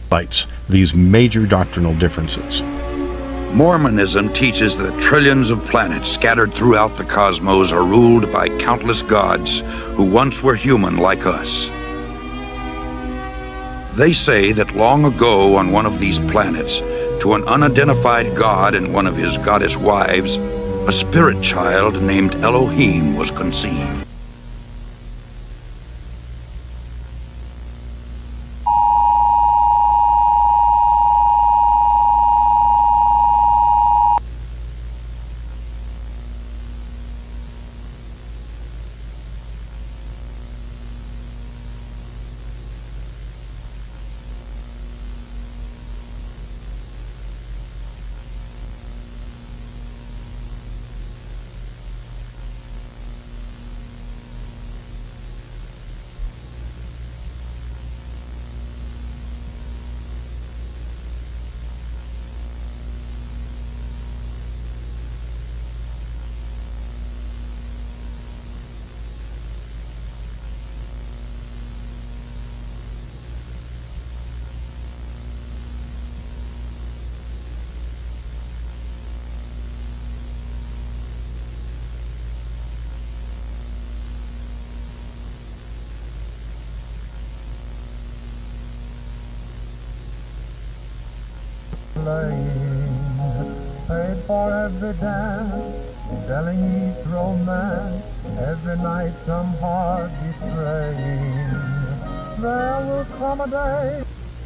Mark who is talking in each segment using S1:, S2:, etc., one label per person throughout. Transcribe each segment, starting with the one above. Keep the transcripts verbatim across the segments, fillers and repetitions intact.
S1: highlights these major doctrinal differences.
S2: Mormonism teaches that trillions of planets scattered throughout the cosmos are ruled by countless gods who once were human like us. They say that long ago on one of these planets, to an unidentified god and one of his goddess wives, a spirit child named Elohim was conceived.
S3: Paid for every dance, selling each romance, every night some heart betraying. There will come a day.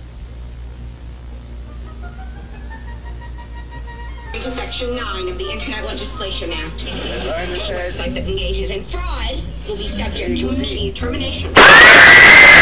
S4: Section nine of the Internet Legislation Act. A website that engages in fraud will be subject to immediate termination.